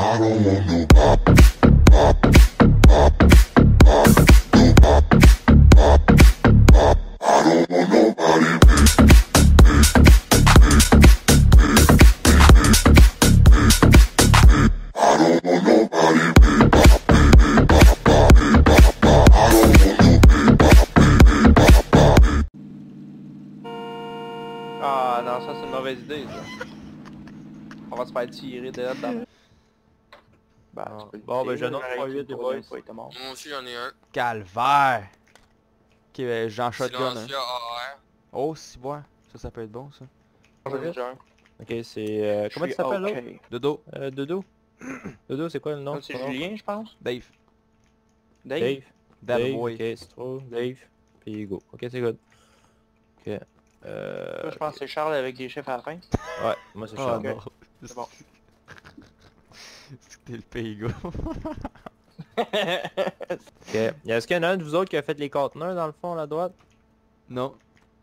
Ah non, ça c'est une mauvaise idée ça. On va se faire tirer de là dedans. Bah, Ah. tu peux le Bon, ben, tirer, j'ai un autre j'aurais .8 été des le boys. troisième fois, il était mort. Moi aussi j'en ai un. Calvaire! Ok, ben, j'en shotgun. Hein. Silencieux AR. Oh, si, ouais. Ça peut être bon, ça. J'en ai déjà un. Ok, c'est... comment tu t'appelles là? Ok. Dodo. Dodo? Dodo, c'est quoi le nom? Ça, c'est Julien, je pense. Dave. Dave. Dave. That Dave, boy. ok, c'est trop. Dave. Puis go. Ok, c'est good. Ok. Là, je pense que c'est Charles avec des chiffres à la fin. Ouais, moi c'est Oh Charles. non. C'est bon. C'était le pays, gars. Ok. Est-ce qu'il y en a un de vous autres qui a fait les conteneurs dans le fond, à la droite? Non.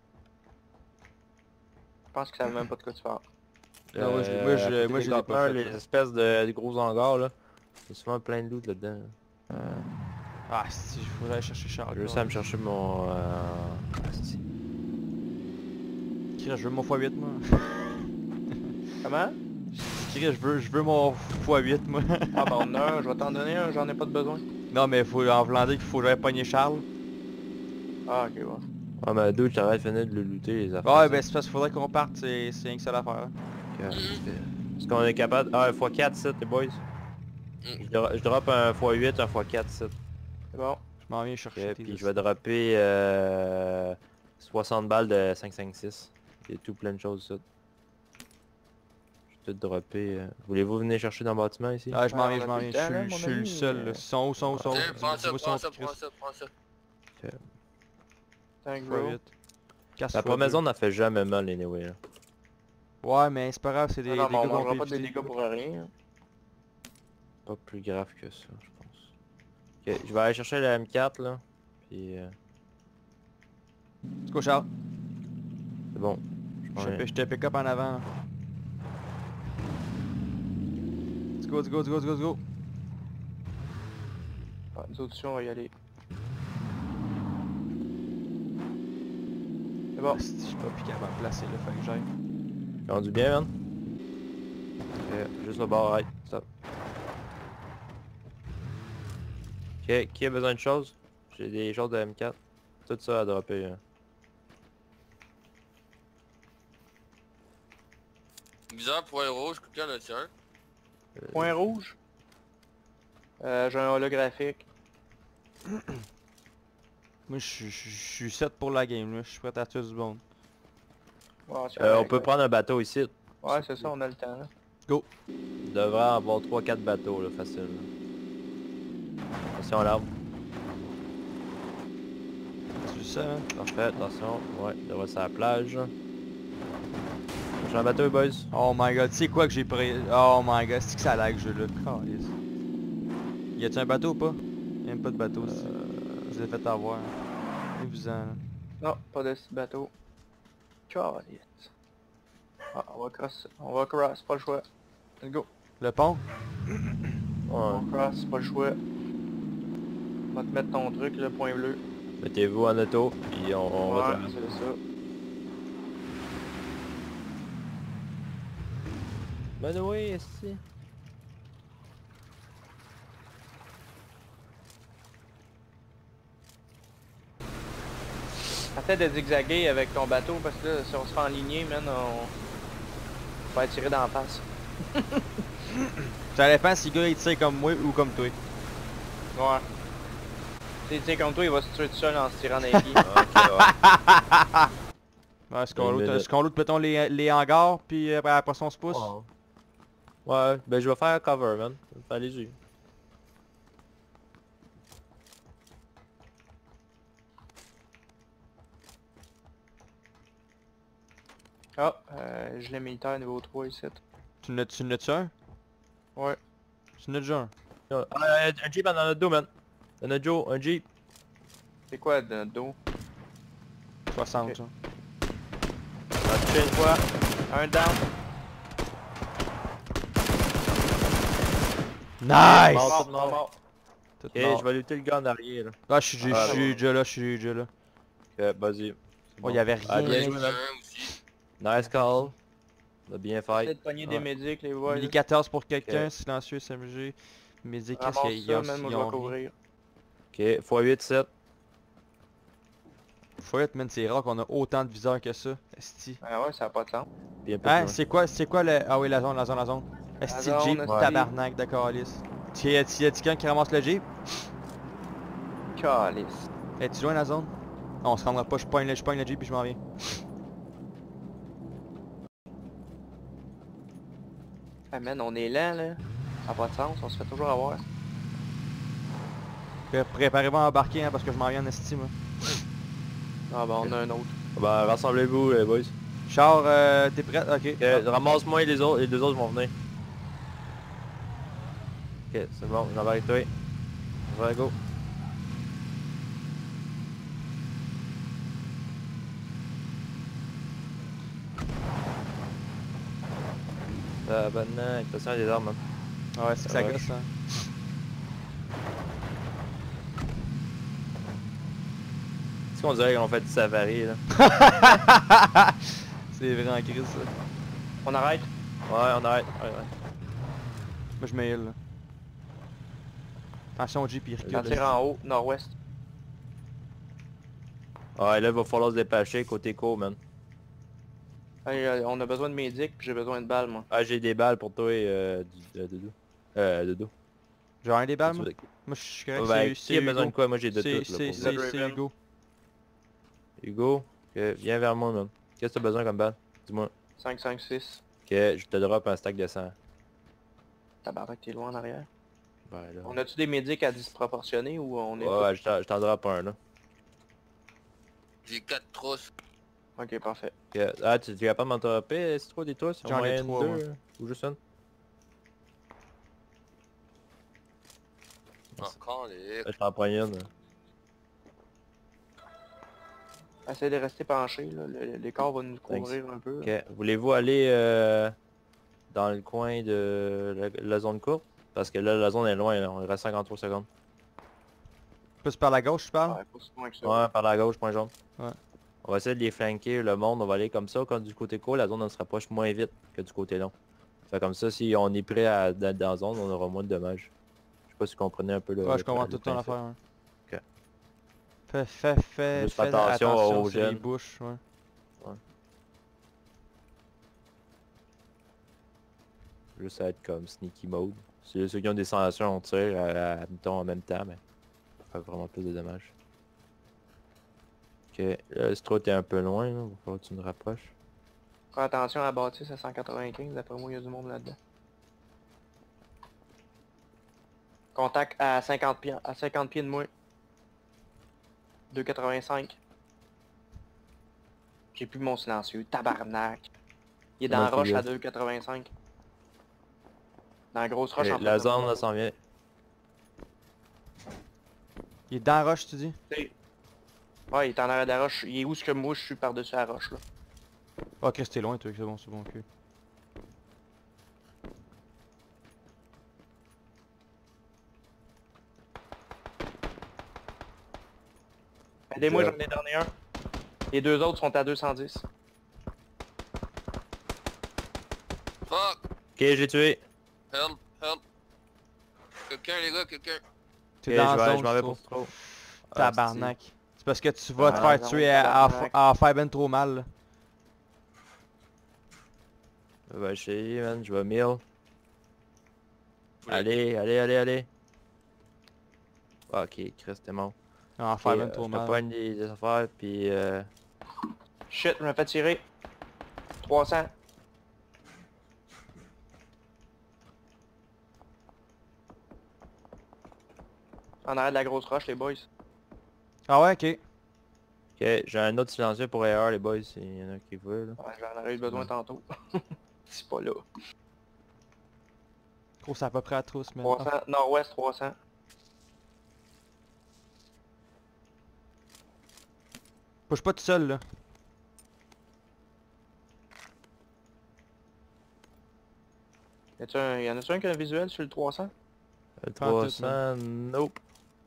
Je pense que ça savent même pas de quoi tu parles. Non, moi, les je l'ai pas conteneurs, fait, les là. espèces de gros hangars là. Il y a souvent plein de loot là-dedans. Ah, si, je voudrais aller chercher Charles. Je vais juste aller me chercher mon... asti. Je veux mon x8, moi. Comment? Je veux mon x8, moi. Ah bah on en a un, je vais t'en donner un, j'en ai pas de besoin. Non, mais faut en voulant dire qu'il faut que j'aille pogner Charles. Ah ok, ouais. Ah mais d'où tu arrêtes de finir de le looter les affaires. Ouais, ben c'est parce qu'il faudrait qu'on parte, c'est rien que ça l'affaire. Est-ce qu'on est capable... Ah, un x4 7 les boys. Je drop un x8, un x4 7. C'est bon. Je m'en viens chercher. Ok, puis je vais dropper 60 balles de 5.56. Il y a tout plein de choses ça. Je vais tout dropper. Voulez-vous venir chercher dans le bâtiment ici? Ah, je m'en Ouais, viens, on a plus le temps, là, je mon suis le ami, seul, là. Sont où, sont où? Tiens, prends ça, Dis-moi prends son ça, Christ. prends ça, prends ça. Thank you. x8. Casse La maison n'a fait jamais mal anyway là. Ouais, mais c'est pas grave, c'est des Non, mais on dégâts qu'on mangera peut pas des éviter. dégâts pour rien. Pas plus grave que ça, je pense. Ok, je vais aller chercher la M4 là. Puis C'est quoi, Charles? c'est bon. Je m'en viens. Je te pick up en avant. Let's go, let's go, let's go, let's go, let's go. Ouais, nous autres, on va y aller. C'est bon. Ah, si, je suis pas plus capable de placer là, fait que j'aille. Rendu bien, man? Ok, juste le bord, right, stop. Ok, qui a besoin de choses? J'ai des choses de M4. Tout ça à dropper. Hein. Bizarre, point rouge, quelqu'un en a-tu un? Point rouge. J'ai un holographique. Moi, je suis set pour la game, là. Je suis prêt à tuer du monde. Ouais, c'est On correct, peut ouais. prendre un bateau ici. Ouais, c'est ça, on a le temps là. Il devrait avoir 3-4 bateaux là, facile. Là. Attention à l'arbre. Tu le sais, hein? Parfait, attention. Ouais, il devrait être à la plage. J'ai un bateau les boys. Oh my god, tu sais quoi que j'ai pris? Oh my god, c'est que ça lag, ce jeu-là. Calisse. Y a-tu un bateau ou pas? Y'a même pas de bateau, ici. Je l'ai fait avoir. Épuisant, là. Non, pas de petit bateau. Calisse. Ah, on va cross, pas le choix. Let's go. Le pont? On Ouais. cross, pas le choix. On va te mettre ton truc, le point bleu. Mettez-vous en auto, puis on va Ouais, te... c'est ça. Ben oui, ici. Essaie de zigzaguer avec ton bateau parce que là, si on se fait enligner, man, on va être tiré dans la face. Ça dépend si le gars il tire comme moi ou comme toi. Ouais. S'il tire comme toi, il va se tuer tout seul en se tirant dans les pieds. Ok, ouais. Ouais, est-ce Une minute. qu'on loot, mettons, les hangars, puis après ça on se pousse? Ouais, ben je vais faire un cover, man. Allez-y. Ah, gilet militaire niveau 3 ici. Tu n'as-tu un? Ouais. Tu n'as déjà un? Ah, un Jeep dans notre dos, man. Dans notre dos, un Jeep. C'est quoi de notre dos? 60, Ok. ça. On va toucher une fois. Un down. Mort, Nice! tout mort. Tout Ok, mort. je vais lutter le gars en arrière là. Ah, je suis Ah, déjà là, je suis déjà là. Ok, vas-y. C'est Oh, y'avait Ah, rien, bien mec. joué, man. Un aussi. Nice call. On a bien Essayez fait. de pogner Ouais. des médics, les boys. Mini 14 pour quelqu'un, Ok. silencieux SMG. Médic, qu'est-ce Ramasse qu'ils ça, ont, man, moi ils je vais ont rien. couvrir. Ok, x8, 7. Faut man, c'est rare qu'on a autant de viseurs que ça. Esti. Ah ouais, ça a pas de sens. Bien plus Hein, loin. c'est quoi le... Ah oui, la zone. Esti, le zone, Jeep, esti. tabarnak, d'accord, Alice. Y'a quelqu'un qui ramasse le Jeep? Calice. Es-tu loin la zone? Non, on se rendra pas, je pogne le Jeep puis je m'en viens. Ah man, on est lent là. Ça a pas de sens, on se fait toujours avoir. Préparez-vous à embarquer, hein, parce que je m'en viens en Esti, moi. Ah bah on a un autre. Bah, rassemblez-vous, les boys. Char, t'es prêt? Ok. Ok, ramasse-moi les autres, les deux autres vont venir. Ok, c'est bon, j'en vais avec toi. On va, go. Tabarnak, attention à des armes, man. Ah ouais, c'est que ça gosse, hein. Est-ce qu'on dirait qu'on fait du safari, là? C'est vraiment crise, ça. On arrête? Ouais, on arrête. Ouais. Moi, je me heal, là. Attention, Jeep, il recule. On tire en haut, nord-ouest. Ouais, là, il va falloir se dépêcher côté co, man. Hey, on a besoin de médic, puis j'ai besoin de balles, moi. Ah, j'ai des balles pour toi, Dodo. Dodo. J'ai un des balles, moi. Ouais, Moi, je suis correct, ben, c'est qui a besoin de Hugo. quoi? Moi, j'ai de C'est tout, là, pour c'est- vous. c'est Hugo. Hugo, ok, viens vers moi, man. Qu'est-ce que t'as besoin comme balle? Dis-moi. 5, 5, 6. Ok, je te drop un stack de sang. Tabarnak, t'es loin en arrière. Ben, là. On a-tu des médics à disproportionner ou on est... Ouais, je t'en drop un, là. J'ai 4 trousses. Ok, parfait. Ok, ah, tu es capable de m'en dropper, c'est trop des trousses? J'en ai Au moins 3, une, deux, ou juste une? Encore les... Je t'en prends une. Essayez de rester penché, là. L'écart va nous couvrir un peu. Ok, voulez-vous aller dans le coin de la zone courte? Parce que là, la zone est loin, là. On reste 53 secondes. Plus par la gauche, tu parles? Ouais, pas si loin que ça. Ouais, par la gauche, point jaune. Ouais. On va essayer de les flanquer, le monde, on va aller comme ça. Quand du côté court, la zone elle se rapproche moins vite que du côté long. Fait comme ça, si on est prêt à dans la zone, on aura moins de dommages. Je sais pas si vous comprenez un peu le... Ouais, je comprends le tout ton principe. affaire, hein. Ok. Fais Juste attention aux sur les jeunes. bouches, ouais. Juste à être comme sneaky mode. Si ceux qui ont des sensations, on tire mettons, en même temps, mais ça fait vraiment plus de dommages. Ok, là, le Stro est un peu loin, là. Il va falloir que tu me rapproches. Fais attention à la bâtisse à 195, d'après moi il y a du monde là-dedans. Contact à 50 pieds de moi. 2,85. J'ai plus mon silencieux, tabarnak. Il est dans la Moi, roche c'est à 2,85. Dans la grosse roche en Ok, face la de zone, moi. là, s'en vient. Il est dans la roche, tu dis? Ouais, il est en arrière de la roche. Il est où ce que moi je suis par-dessus la roche là. Ah, Chris, t'es loin, toi, c'est bon, ok. Aidez-moi, Job. j'en ai donné un. Les deux autres sont à 210. Fuck! Ok, j'ai tué. Help! Help! Quelqu'un les gars, quelqu'un! T'es Ok, dans je la zone, m'en vais je pour trouve. Stro. Tabarnak. C'est parce que tu vas te Ah, faire non, tuer tabarnak. à faire ben trop mal, là. Je vais essayer, man. Je vais mill. Faut Allez. Ah, ok, Chris, t'es mort. À Ok, faire ben trop je te mal. pogne des affaires, puis Shit, je me fais tirer. 300. En arrière de la grosse roche, les boys. Ah ouais, ok. Ok, j'ai un autre silencieux pour AR, les boys, s'il y en a qui veulent. Ouais, j'en aurais eu besoin tantôt. C'est pas là. Gros, c'est à peu près à tous, mais... 300, nord-ouest 300. Push pas tout seul, là. Y en a-tu un qui a un visuel sur le 300? Pantoute, 300, nope.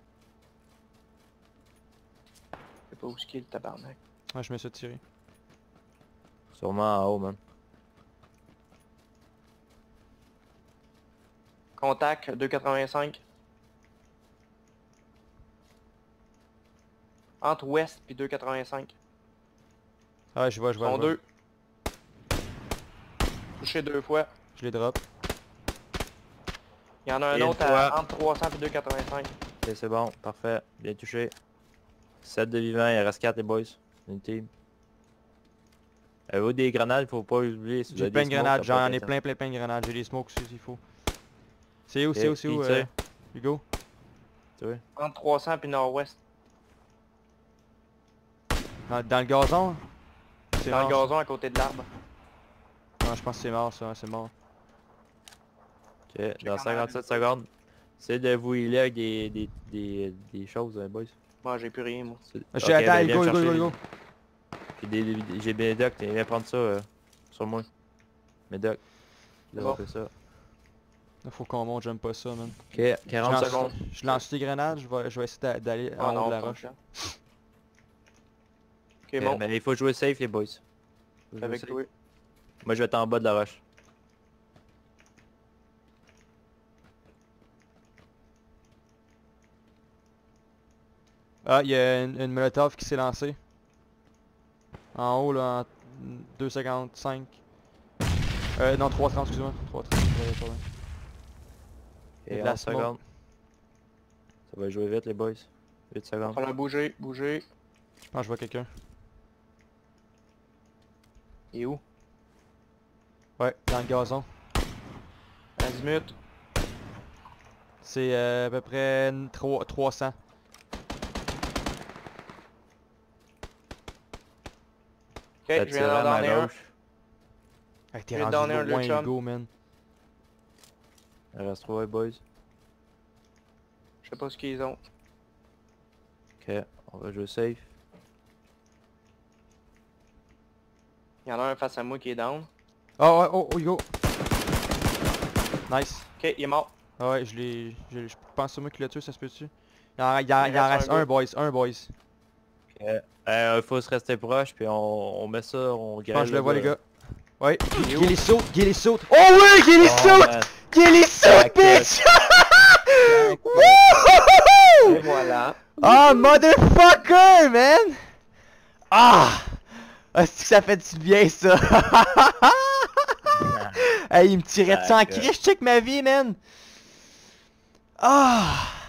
Je sais pas où ce qu'il est le tabarnak. Ouais, je me suis tiré. Sûrement en haut, man. Contact 285. Entre ouest puis 285. Ah ouais, je vois, je Ils vois. sont je vois. deux. Touché 2 fois. Je les drop. Il y en a un Et une autre fois. entre 300 et 285. Ok, c'est bon, parfait. Bien touché. 7 de vivants, il en reste 4 les boys. Une team. Avez-vous des grenades? Faut pas oublier. Si vous J'ai avez plein des de smokes, grenades, ça j'en peut ai être plein de grenades. J'ai des smokes aussi s'il faut. C'est où, Ok, c'est où, c'est qui où, tire? Hugo? Tu vois? Entre 300 puis nord-ouest. Dans le gazon? C'est Dans le mort. gazon à côté de l'arbre. Non, je pense que c'est mort ça, c'est mort. Ok, dans quand même 57 secondes. Essayez de vous healer avec des choses, boys. Moi j'ai plus rien moi. Je suis attends, Hugo, Hugo. J'ai des médocs, viens prendre ça sur moi. Médoc. C'est Bon. bon. Ça. Là, faut qu'on monte, j'aime pas ça, man. Ok, 40 secondes. Je lance des grenades, je vais essayer d'aller en haut de la roche. Ok, Ok, bon. mais il faut jouer safe, les boys. Faut jouer Avec safe. toi. Moi, je vais être en bas de la roche. Ah, il y a une molotov qui s'est lancée. En haut, là, en 2,55. Non, 3,30, excuse-moi. 3,30, Ok, de la 11 smoke. secondes. Ça va jouer vite, les boys. 8 secondes. On a bougé, bougé. Je pense que je vois quelqu'un. Il est où? Ouais, dans le gazon. Azimut. C'est à peu près 300. Ok, Ça je tire viens à d'en ma donner un. gauche. Hey, t'es Je vais rendu donner un loin, le chum. Hugo, man. Il reste 3, les boys. Je sais pas ce qu'ils ont. Ok, on va jouer safe. Il y en a un face à moi qui est down. Oh, ouais, oh, Hugo. Nice. Ok, il est mort. Ah ouais, je pense que c'est moi qui l'ai tué, ça se peut-tu? Il en reste un, boys. Il faut se rester proche, puis on met ça, on Je pense que je le vois, les gars. Ouais, Il est où? Gilly saute, Gilly saute. Oh oui, Gilly saute! Gilly saute, bitch! Et voilà. Ah, motherfucker, man! Ah! Est-ce que ça fait du bien, ça? Hey, il me tirait de 100 D'accord. criches, check ma vie, man! Ah!